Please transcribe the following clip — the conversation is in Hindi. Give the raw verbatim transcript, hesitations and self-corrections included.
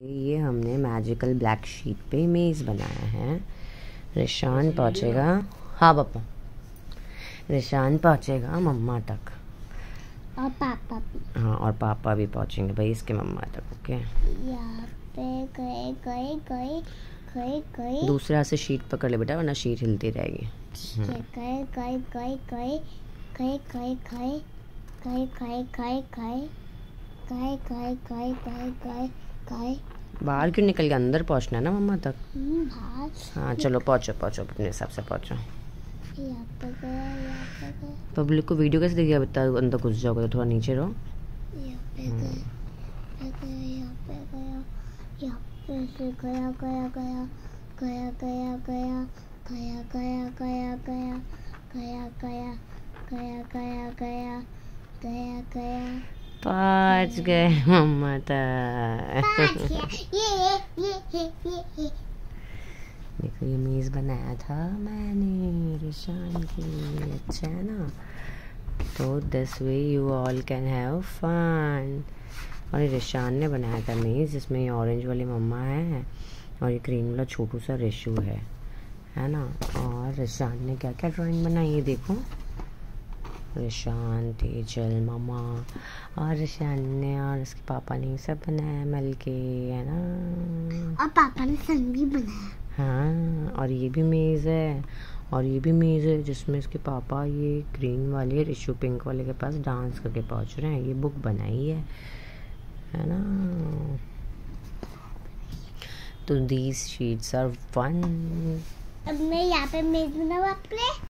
ये हमने मैजिकल ब्लैक शीट पे इमेज बनाया है। रिशान पहुंचेगा, हाँ पापा, रिशान पहुंचेगा मम्मा तक और पापा भी। हाँ, और पापा भी पहुंचेंगे भाई इसके मम्मा तक। ओके, यहाँ पे गए गए गए गए गए दूसरे हाथ से शीट पकड़ ले बेटा, वरना शीट हिलती रहेगी। गए गए गए गए गए गए गए गए गए गए गए गए गए गए गए गए गए गए बाहर क्यों निकल के, अंदर पहुंचना है ना मम्मा तक। बाहर। हाँ चलो पहुंचो पहुंचो, अपने हिसाब से पहुंचो। यहाँ पे गया, यहाँ पे गया, पब्लिक को वीडियो कैसे देखिए, बता अंदर घुस जाओगे तो थोड़ा नीचे रहो। यहाँ पे गए, पे गया, यहाँ पे गया, यहाँ पे से गया गया गया गया गया गया गया गया गया गया गया गया गया गया गया गया गया पहुंच गए मम्मा तक। ये ये ये ये ये देखो ये मेज़ बनाया था मैंने रिशान के लिए, अच्छा है ना। तो this way you all can have fun. और ये रिशान ने बनाया था मेज़, जिसमें ये ऑरेंज वाली मम्मा है और ये ग्रीन वाला छोटू सा रिशु है है ना। और रिशान ने क्या क्या ड्राइंग बनाई है देखो, रिशान, तेजल, मामा और रिशान ने और उसके पापा ने सब बनाया मिल के, है ना। और पापा ने सन भी बनाया। हाँ, और ये भी मेज़ है, और ये भी मेज़ है जिसमें इसके पापा ये ग्रीन वाले रिशु पिंक वाले के पास डांस करके पहुंच रहे हैं। ये बुक बनाई है है ना। तो दीज शीट्स आर फन। अब मैं यहाँ पे मेज बनाऊँ अपने।